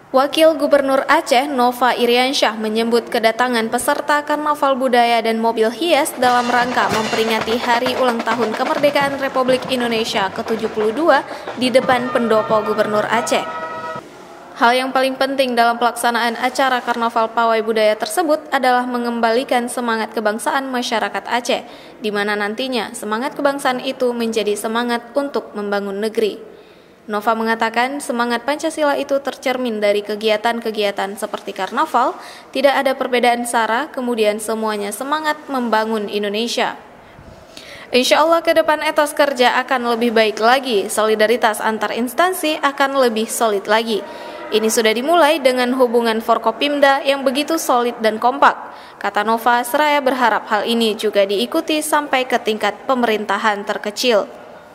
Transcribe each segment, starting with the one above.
Wakil Gubernur Aceh Nova Iriansyah menyebut kedatangan peserta Karnaval Budaya dan Mobil Hias dalam rangka memperingati Hari Ulang Tahun Kemerdekaan Republik Indonesia ke-72 di depan pendopo Gubernur Aceh. Hal yang paling penting dalam pelaksanaan acara Karnaval Pawai Budaya tersebut adalah mengembalikan semangat kebangsaan masyarakat Aceh, di mana nantinya semangat kebangsaan itu menjadi semangat untuk membangun negeri. Nova mengatakan semangat Pancasila itu tercermin dari kegiatan-kegiatan seperti karnaval, tidak ada perbedaan sara, kemudian semuanya semangat membangun Indonesia. Insya Allah ke depan etos kerja akan lebih baik lagi, solidaritas antar instansi akan lebih solid lagi. Ini sudah dimulai dengan hubungan Forkopimda yang begitu solid dan kompak, kata Nova, seraya berharap hal ini juga diikuti sampai ke tingkat pemerintahan terkecil.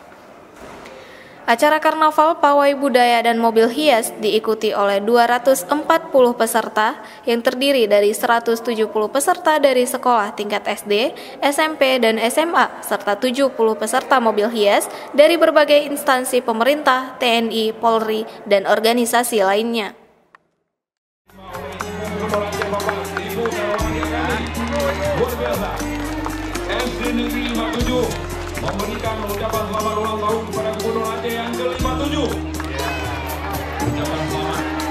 Acara Karnaval Pawai Budaya dan Mobil Hias diikuti oleh 240 peserta yang terdiri dari 170 peserta dari sekolah tingkat SD, SMP, dan SMA, serta 70 peserta mobil hias dari berbagai instansi pemerintah, TNI, Polri, dan organisasi lainnya. Memberikan ucapan selamat ulang tahun kepada Gubernur Aceh yang ke-57. Ucapan selamat